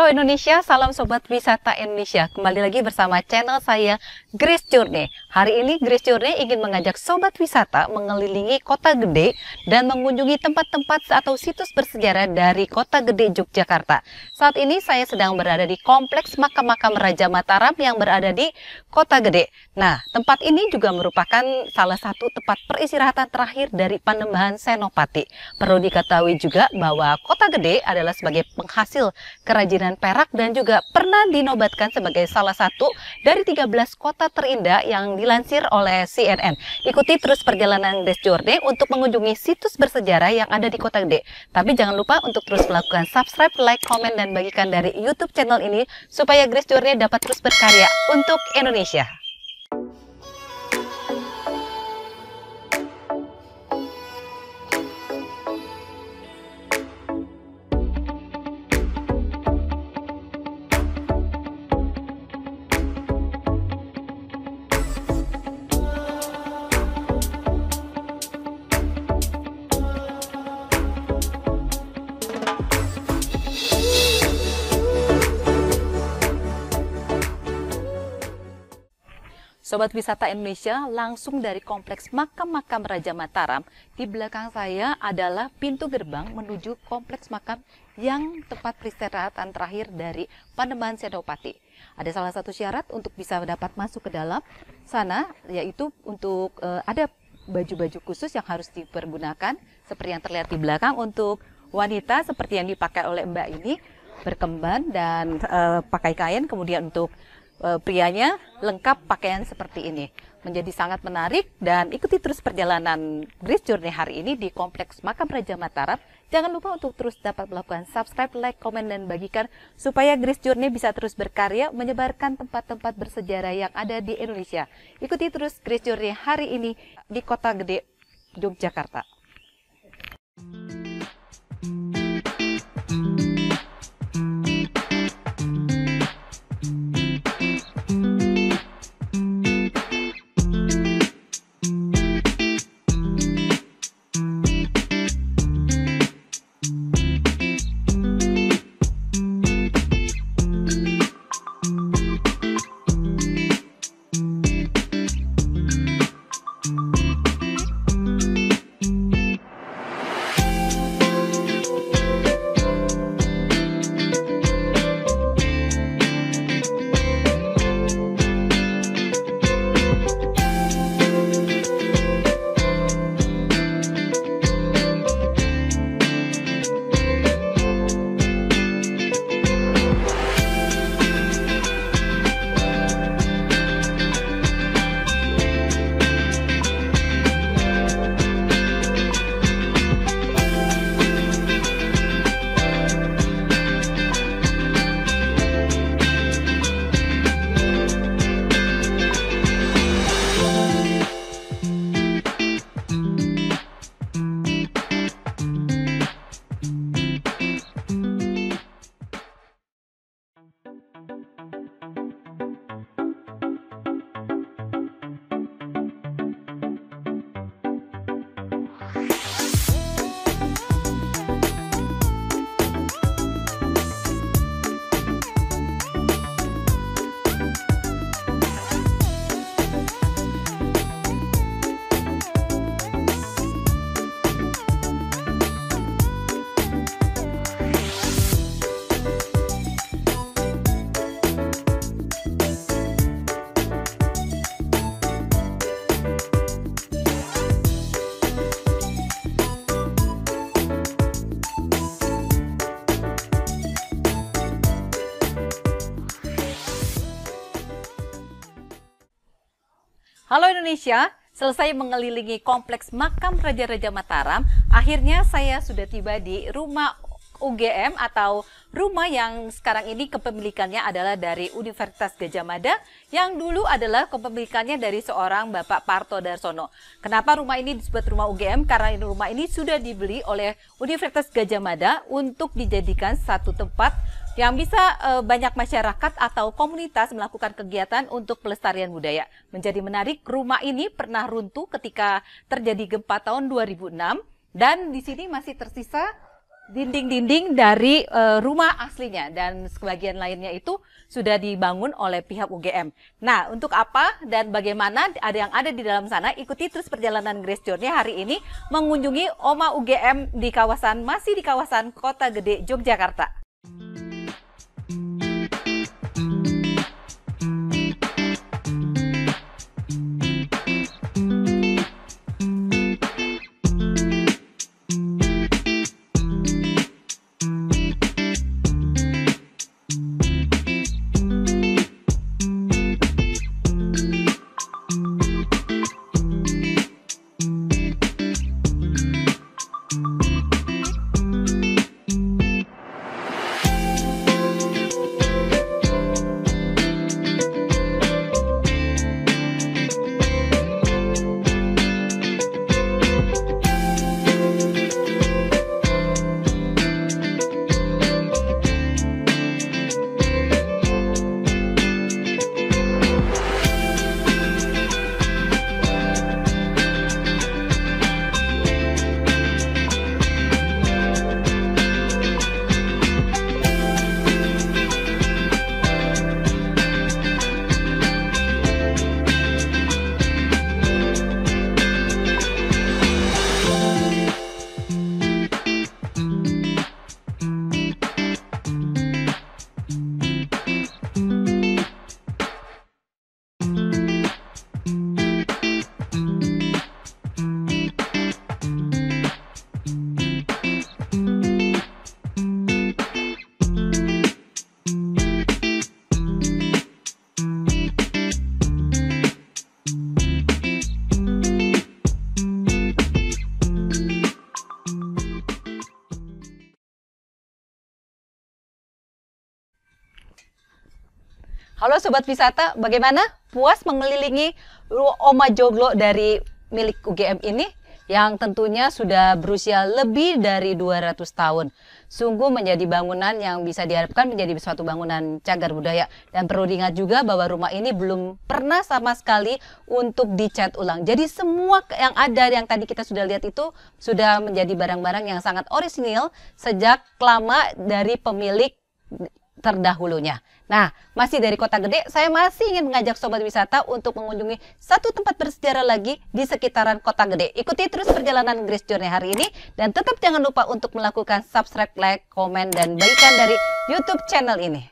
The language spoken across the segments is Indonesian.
Indonesia, salam Sobat Wisata Indonesia. Kembali lagi bersama channel saya, Grace Journey. Hari ini Grace Journey ingin mengajak Sobat Wisata mengelilingi Kota Gede dan mengunjungi tempat-tempat atau situs bersejarah dari Kota Gede, Yogyakarta. Saat ini saya sedang berada di Kompleks Makam-Makam Raja Mataram yang berada di Kota Gede. Nah, tempat ini juga merupakan salah satu tempat peristirahatan terakhir dari Panembahan Senopati. Perlu diketahui juga bahwa Kota Gede adalah sebagai penghasil kerajinan perak dan juga pernah dinobatkan sebagai salah satu dari 13 kota terindah yang dilansir oleh CNN. Ikuti terus perjalanan Grace Journey untuk mengunjungi situs bersejarah yang ada di Kota Gede. Tapi jangan lupa untuk terus melakukan subscribe, like, komen, dan bagikan dari YouTube channel ini supaya Grace Journey dapat terus berkarya untuk Indonesia. Sobat Wisata Indonesia, langsung dari Kompleks Makam-Makam Raja Mataram, di belakang saya adalah pintu gerbang menuju Kompleks Makam yang tempat peristirahatan terakhir dari Panembahan Senopati. Ada salah satu syarat untuk bisa dapat masuk ke dalam sana, yaitu untuk ada baju-baju khusus yang harus dipergunakan, seperti yang terlihat di belakang untuk wanita, seperti yang dipakai oleh Mbak ini, berkemban dan pakai kain, kemudian untuk prianya lengkap pakaian seperti ini. Menjadi sangat menarik dan ikuti terus perjalanan Grace Journey hari ini di Kompleks Makam Raja Mataram. Jangan lupa untuk terus dapat melakukan subscribe, like, komen, dan bagikan supaya Grace Journey bisa terus berkarya menyebarkan tempat-tempat bersejarah yang ada di Indonesia. Ikuti terus Grace Journey hari ini di Kota Gede, Yogyakarta. Halo Indonesia, selesai mengelilingi Kompleks Makam Raja-Raja Mataram, akhirnya saya sudah tiba di rumah UGM atau rumah yang sekarang ini kepemilikannya adalah dari Universitas Gadjah Mada yang dulu adalah kepemilikannya dari seorang Bapak Parto Darsono. Kenapa rumah ini disebut rumah UGM? Karena rumah ini sudah dibeli oleh Universitas Gadjah Mada untuk dijadikan satu tempat yang bisa banyak masyarakat atau komunitas melakukan kegiatan untuk pelestarian budaya. Menjadi menarik, rumah ini pernah runtuh ketika terjadi gempa tahun 2006 dan di sini masih tersisa dinding-dinding dari rumah aslinya, dan sebagian lainnya itu sudah dibangun oleh pihak UGM. Nah, untuk apa dan bagaimana yang ada di dalam sana, ikuti terus perjalanan Grace Journey hari ini mengunjungi Oma UGM masih di kawasan Kota Gede, Yogyakarta. Halo Sobat Wisata, bagaimana? Puas mengelilingi Oma Joglo dari milik UGM ini yang tentunya sudah berusia lebih dari 200 tahun. Sungguh menjadi bangunan yang bisa diharapkan menjadi suatu bangunan cagar budaya. Dan perlu diingat juga bahwa rumah ini belum pernah sama sekali untuk dicat ulang. Jadi semua yang ada yang tadi kita sudah lihat itu sudah menjadi barang-barang yang sangat orisinil sejak lama dari pemilik terdahulunya. Nah, masih dari Kota Gede, saya masih ingin mengajak Sobat Wisata untuk mengunjungi satu tempat bersejarah lagi di sekitaran Kota Gede. Ikuti terus perjalanan Grace Journey hari ini, dan tetap jangan lupa untuk melakukan subscribe, like, komen, dan bagikan dari YouTube channel ini.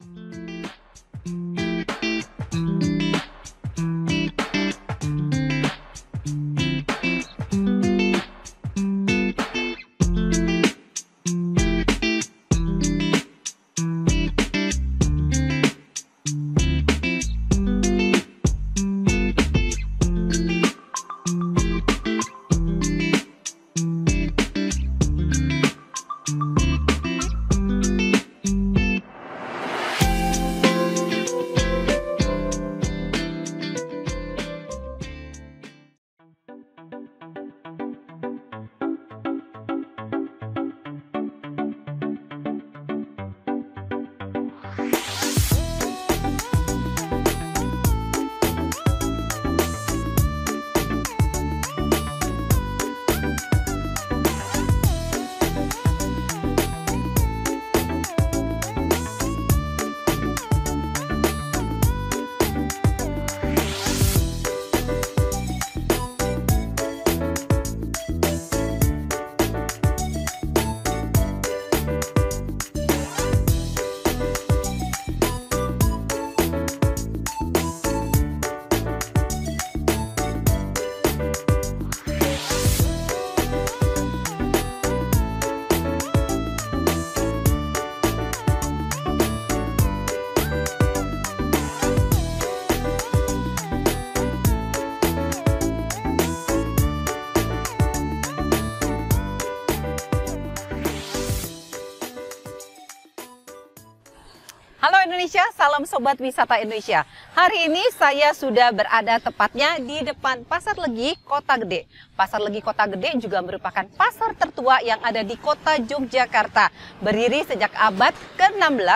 Halo Indonesia, salam Sobat Wisata Indonesia. Hari ini saya sudah berada tepatnya di depan Pasar Legi, Kota Gede. Pasar Legi Kota Gede juga merupakan pasar tertua yang ada di Kota Yogyakarta. Berdiri sejak abad ke-16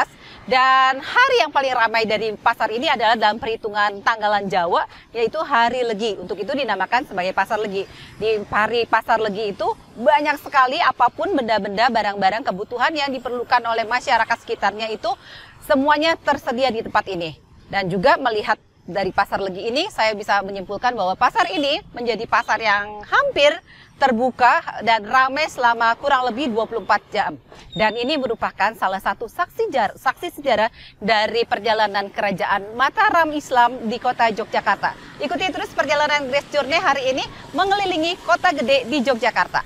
Dan hari yang paling ramai dari pasar ini adalah dalam perhitungan tanggalan Jawa, yaitu Hari Legi. Untuk itu dinamakan sebagai Pasar Legi. Di hari Pasar Legi itu banyak sekali apapun benda-benda, barang-barang kebutuhan yang diperlukan oleh masyarakat sekitarnya itu semuanya tersedia di tempat ini. Dan juga melihat dari Pasar Legi ini, saya bisa menyimpulkan bahwa pasar ini menjadi pasar yang hampir terbuka dan ramai selama kurang lebih 24 jam. Dan ini merupakan salah satu saksi sejarah dari perjalanan Kerajaan Mataram Islam di kota Yogyakarta. Ikuti terus perjalanan Grace Journey hari ini mengelilingi kota gede di Yogyakarta.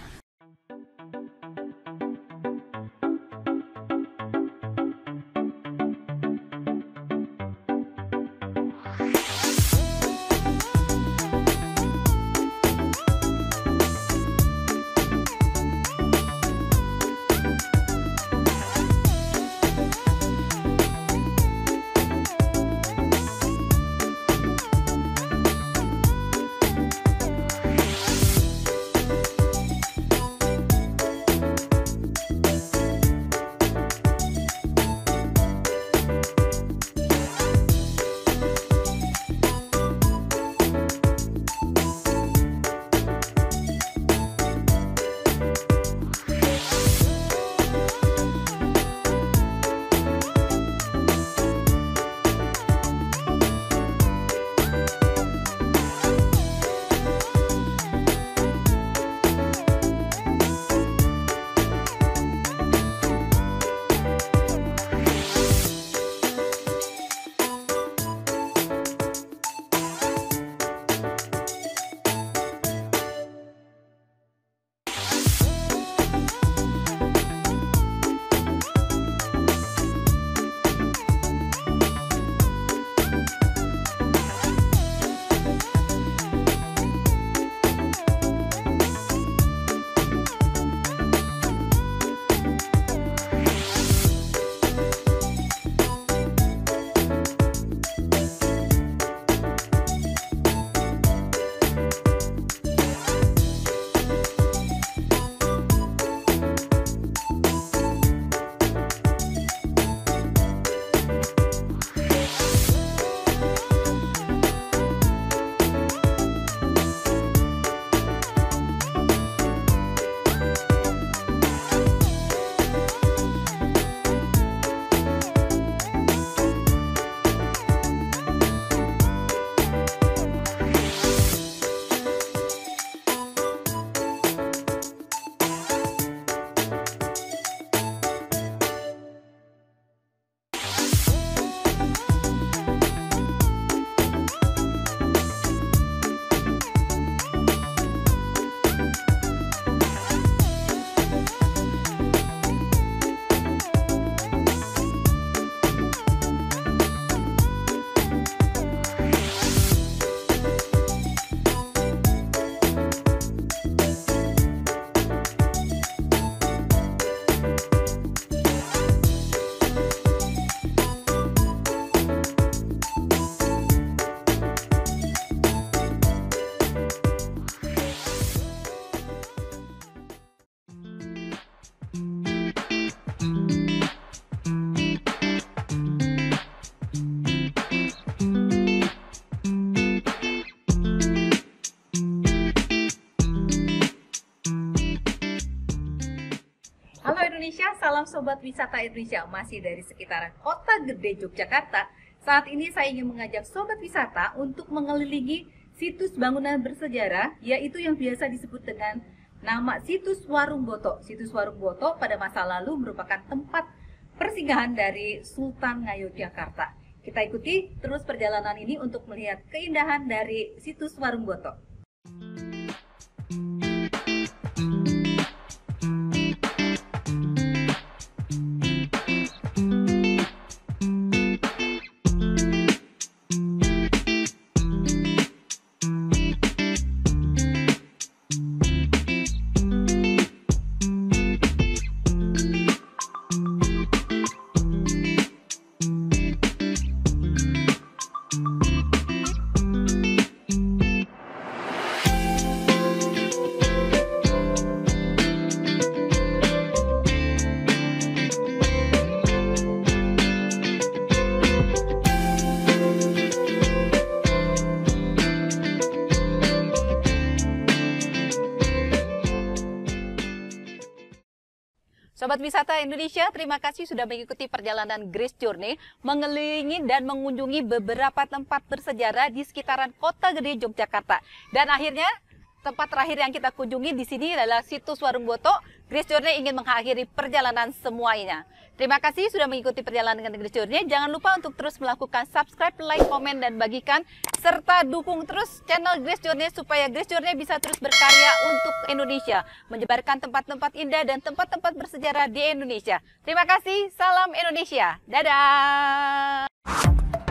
Indonesia, salam Sobat Wisata Indonesia, masih dari sekitaran Kota Gede Yogyakarta. Saat ini saya ingin mengajak Sobat Wisata untuk mengelilingi situs bangunan bersejarah, yaitu yang biasa disebut dengan nama situs Warung Boto. Situs Warung Boto pada masa lalu merupakan tempat persinggahan dari Sultan Ngayogyakarta. Kita ikuti terus perjalanan ini untuk melihat keindahan dari situs Warung Boto. Sobat Wisata Indonesia, terima kasih sudah mengikuti perjalanan Grace Journey mengelilingi dan mengunjungi beberapa tempat bersejarah di sekitaran Kota Gede, Yogyakarta. Dan akhirnya tempat terakhir yang kita kunjungi di sini adalah situs Warung Boto. Grace Journey ingin mengakhiri perjalanan semuanya. Terima kasih sudah mengikuti perjalanan dengan Grace Journey. Jangan lupa untuk terus melakukan subscribe, like, komen, dan bagikan. Serta dukung terus channel Grace Journey supaya Grace Journey bisa terus berkarya untuk Indonesia. Menyebarkan tempat-tempat indah dan tempat-tempat bersejarah di Indonesia. Terima kasih, salam Indonesia. Dadah!